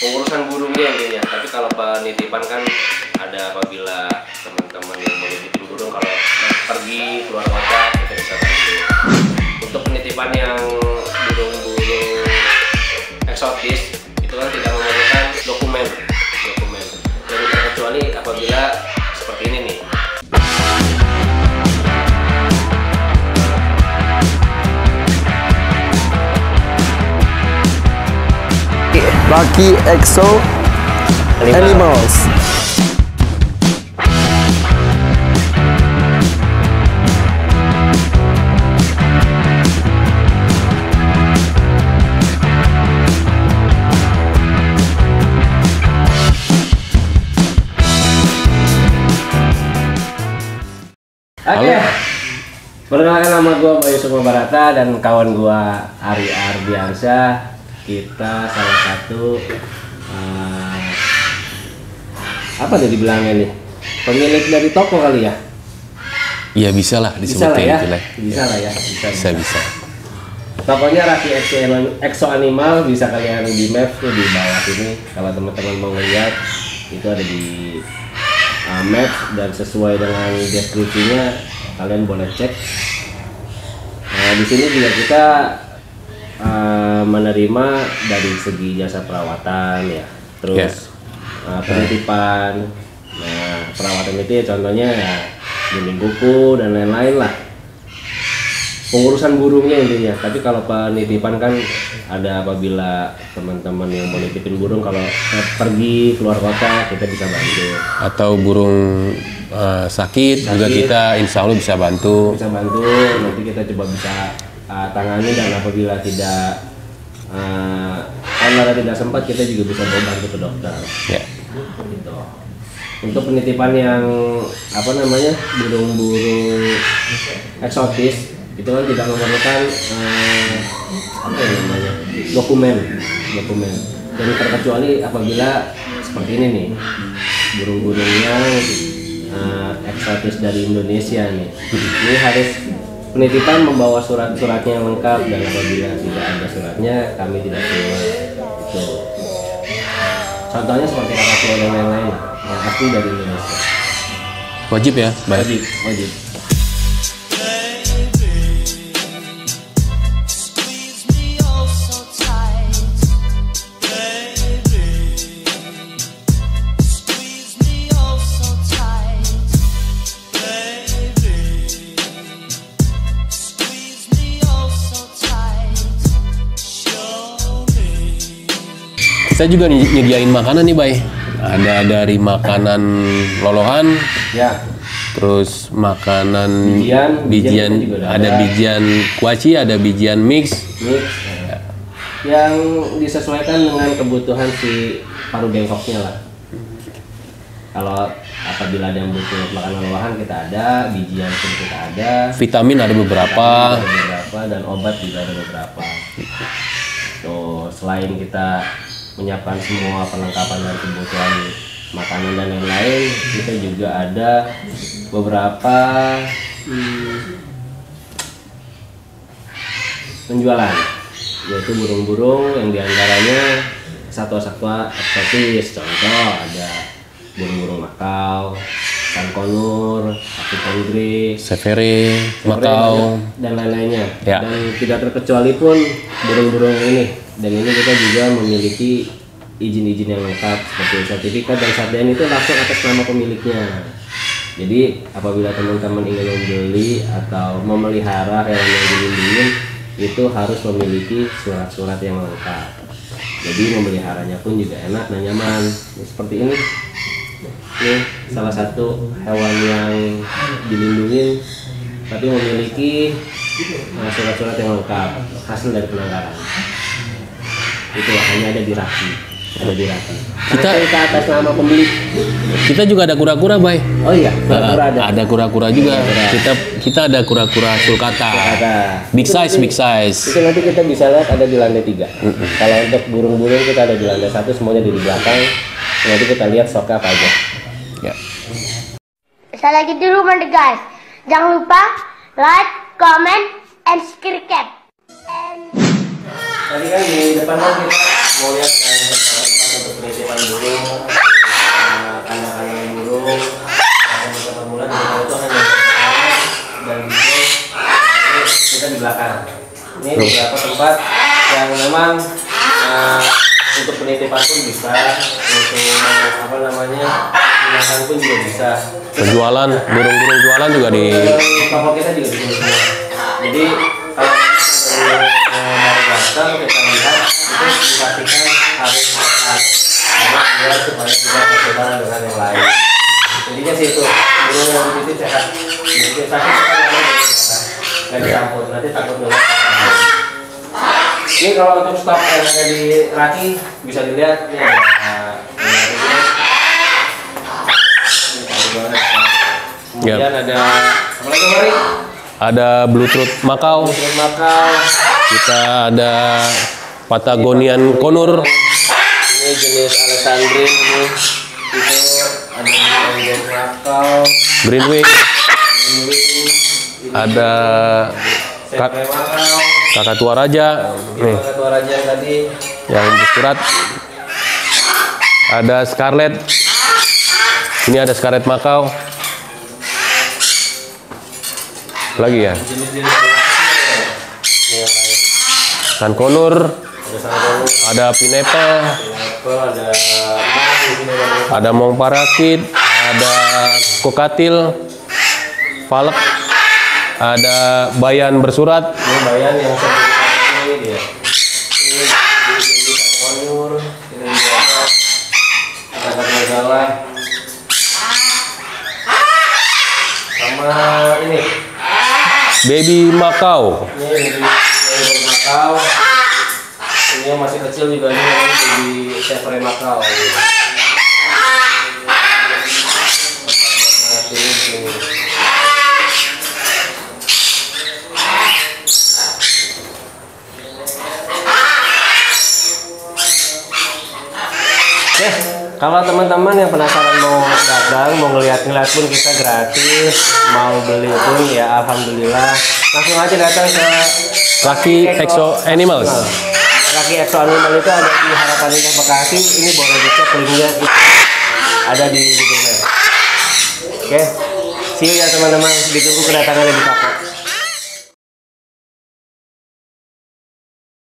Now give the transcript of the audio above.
pengurusan burungnya intinya. Tapi kalau penitipan kan ada apabila teman-teman yang mau nitipin burung kalau pergi keluar kota kita bisa bantu. Untuk penitipan yang burung-burung eksotis itu kan tidak memerlukan dokumen dan terkecuali apabila seperti ini nih. Lucky Exo Animals. Oke. Perkenalkan, nama gue Bayu Sukma Barata dan kawan gue Ari Ardiansyah. Kita salah satu apa nih dibilangnya nih, pemilik dari toko kali ya? Iya, bisa lah disebutnya ya? gitu lah. Bisa. Tokonya Lucky Exo Animal, bisa kalian di map tuh di bawah sini. Kalau teman-teman mau ngeliat itu ada di map dan sesuai dengan deskripsinya kalian boleh cek. Nah, di sini juga kita menerima dari segi jasa perawatan ya, terus penitipan. Nah, perawatan itu ya contohnya ya bimbing buku dan lain-lain lah, pengurusan burungnya intinya. Tapi kalau penitipan kan ada apabila teman-teman yang mau nitipin burung kalau pergi keluar kota kita bisa bantu, atau burung sakit juga kita insya Allah bisa bantu. Nanti kita coba bisa tangani, dan apabila tidak online tidak sempat kita juga bisa bantu ke dokter ya. Gitu. Untuk penitipan yang apa namanya burung-burung eksotis itu kan tidak memerlukan apa namanya dokumen dan terkecuali apabila seperti ini nih, burung-burung yang eksotis dari Indonesia nih, ini harus penitipan membawa surat-suratnya yang lengkap, dan apabila tidak ada suratnya kami tidak terima. Itu contohnya seperti kakak dan lain-lain yang asli dari Indonesia. Wajib ya, baik. Wajib. Saya juga nyediain makanan nih, Bay. Ada dari makanan lolohan, Ya. terus makanan bijian ada bijian kuaci, ada bijian mix. Yang disesuaikan dengan kebutuhan si paru bengkoknya lah. Kalau apabila ada yang butuh makanan lolohan kita ada, bijian pun kita ada, Vitamin ada beberapa. Dan obat juga ada beberapa. Tuh, selain kita menyiapkan semua perlengkapan dan kebutuhan makanan dan lain-lain, kita juga ada beberapa penjualan, yaitu burung-burung yang diantaranya satwa-satwa eksotis. Contoh ada burung-burung Makau, Kankonur, Apipondri, Severe, Makau, dan lain-lainnya. Ya. Dan tidak terkecuali pun burung-burung ini. Dan ini kita juga memiliki izin-izin yang lengkap seperti sertifikat dan sarden itu langsung atas nama pemiliknya. Jadi apabila teman-teman ingin membeli atau memelihara hewan yang dilindungi itu harus memiliki surat-surat yang lengkap. Jadi memeliharanya pun juga enak dan nyaman. Seperti ini. Ini salah satu hewan yang dilindungi tapi memiliki surat-surat yang lengkap hasil dari penangkaran. Itu hanya ada di Raki. Kita atas nama pemilik. Kita juga ada kura-kura, Bay. Oh iya, kura-kura ada. Ada kura-kura juga. Kita ada kura-kura sulcata. Big size. Itu nanti kita bisa lihat ada di lantai 3. Kalau untuk burung-burung kita ada di lantai 1, semuanya di belakang. Nanti kita lihat stoknya apa aja. Ya. Saya lagi di rumah deh guys. Jangan lupa like, comment, and subscribe. Tadi kan di depan kan kita mau lihat tempat untuk Ini beberapa tempat yang memang untuk penitipan pun bisa, untuk apa namanya gunakan pun juga bisa. Penjualan, burung-burung jualan juga di Kapal kita juga di sini semua. Jadi kalau dari dasar kita lihat itu dipastikan harus sehat, biar supaya tidak berseberangan dengan yang lain. Jadinya sih itu burung yang di sini sehat. Jadi sakit nggak dicampur, nanti takut dengan. Ini kalau untuk stok yang ada di Raki bisa dilihat ini ada kemudian ada apa lagi Mari? ada Bluetooth Macau, Bluetooth Macau, kita ada Patagonian Conur, ini jenis Alexandrine ini, itu ada Bluetooth Macau, Greenwing, ada Sefre Macau, Kakatua Raja, nih Kakatua Raja yang tadi, yang bersurat. Ada Scarlet, ini ada Scarlet Macau. Lagi ya, jenis-jenis ini yang lain. San Conur, Ada Sanggol, ada Pineapple, ada Mang di sini ada. ada Mong Parakit, ada Kokatil, Falek, ada Bayan bersurat, Ini bayan yang sertifikat ini dia. Ini di Konur, ini juga ada majalah. Sama ini Baby Macau, di Macau. Ini yang masih kecil juga ini di Sefre Macau. Oke, kalau teman-teman yang penasaran mau datang, mau ngeliat-ngeliat pun kita gratis, mau beli pun ya alhamdulillah. Langsung aja datang ke Lucky Exo Animals. Lucky Exo Animal itu ada di Harapan Indah Bekasi. Ini boleh dicek linknya ada di Google Maps. Oke, see you ya teman-teman. Ditunggu kedatangannya di toko.